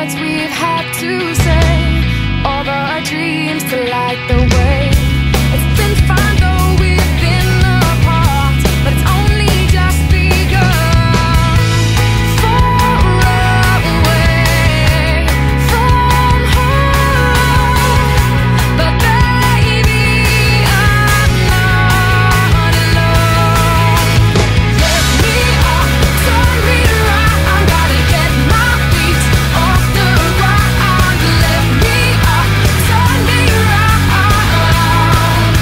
words we've had to say, all our dreams to light the way. It's been fine though we've been apart, but it's only just begun. Far away from home, but baby I'm not alone. Lift me up, turn me around, gotta get my feet off the ground. Lift me up, turn me around.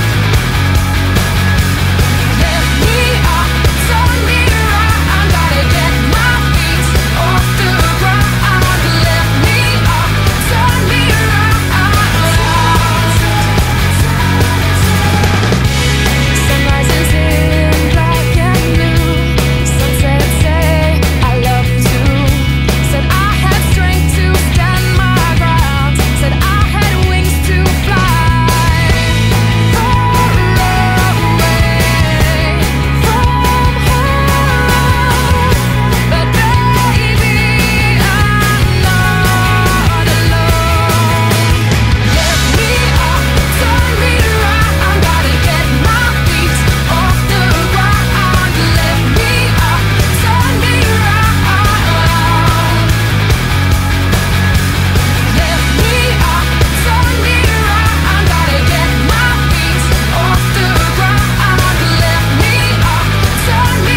Lift me up, turn me around, gotta get my feet off the ground. Lift me up, turn me around. Sunrise is in black and blue. Sunset say I love you too. Said I had strength to stand my ground. Said I had wings to fly. Far away from home, but baby I'm not alone. Lift me up, turn me around, gotta get my feet off the ground. Lift me up, turn me around. Lift me up, turn me around, gotta get my feet off the ground. Lift me up, turn me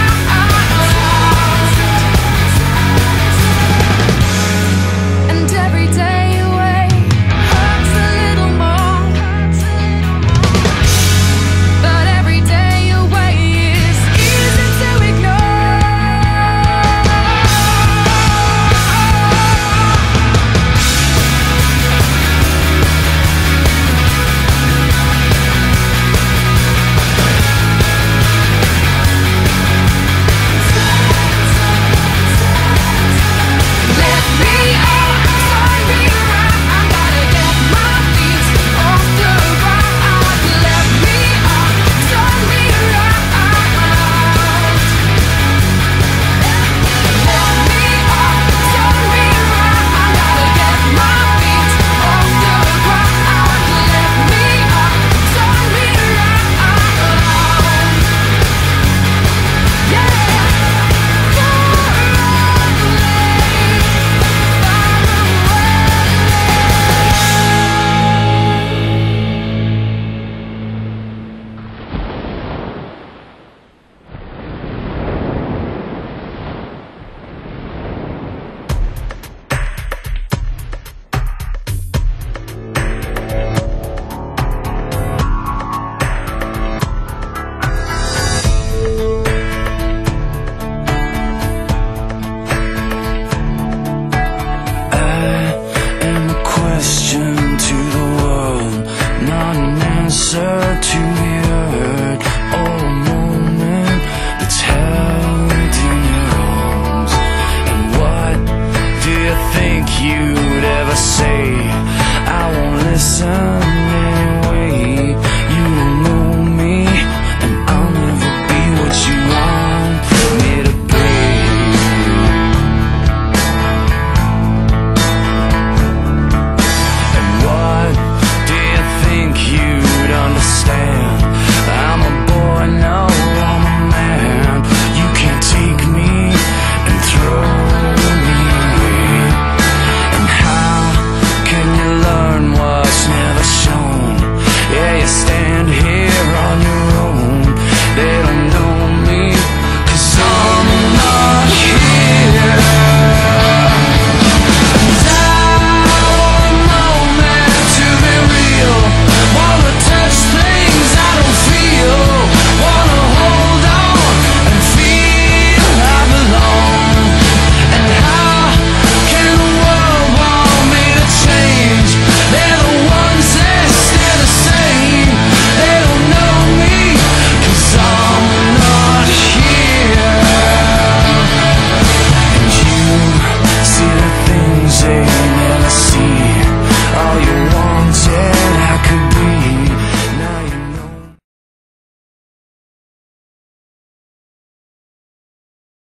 around. And every day away hurts a little more, but every day away is easy to ignore. Lift me up, turn me around, gotta get my feet off the ground. Lift me up, turn me around. Lift me up, turn me around, gotta get my feet off the ground. Lift me up, turn me around. Yeah. am a question to the world, not an answer to be heard, or a moment that's held in your arms. And what do you think you'd ever say